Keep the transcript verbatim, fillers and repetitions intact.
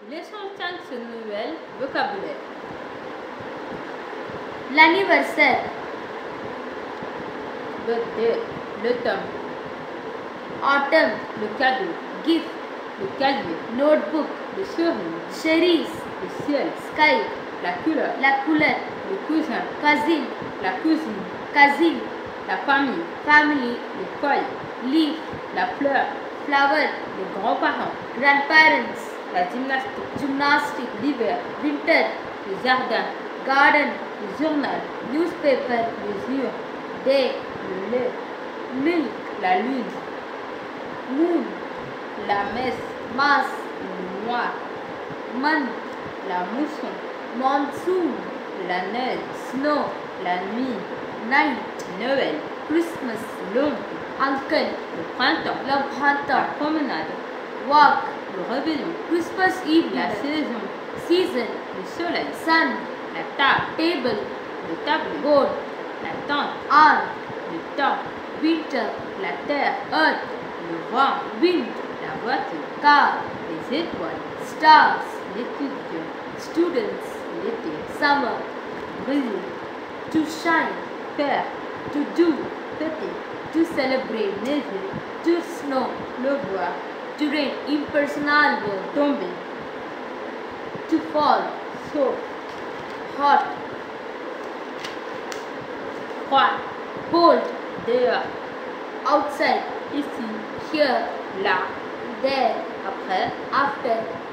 Leçon cinq sur Noel Vocabulaire. L'anniversaire, Birthday, le temps. autumn, Le cadeau. gift, Le cahier. notebook, Le sourire. cherries, Le ciel. sky, La couleur. la couleur, Le cousin. cousin, La cousine. cousin, La famille. family, L'école. leaf, La fleur. flower, Les grands-parents. grandparents, La gymnastique. gymnastic, L'hiver. winter, Le jardin. garden, Le journal. newspaper, Les jours. day, Le lait. milk, La lune. moon, La messe. mass, Le noir. month, La mousson. monsoon, La neige. snow, La nuit. night, Noël. Christmas, L'oncle. uncle, Le printemps. la La printemps, promenade. walk, Le réveillon. Christmas Eve, La saison. season, Le soleil. sun, La table. table, Le tableau. board, La tente. arm, Le temps. winter, La terre. earth, Le vent. wind, La voiture. car, Les étoiles. stars, L'étudiant. students, L'été. summer, Briller. to shine, Faire. to do, Fêter. to celebrate, Neiger. to snow, Pleuvoir. to rain, impersonal verb, Tomber. to fall, Sauf. hot, Froid. cold, Dehors. outside, Ici. here, Là. there, Après. after,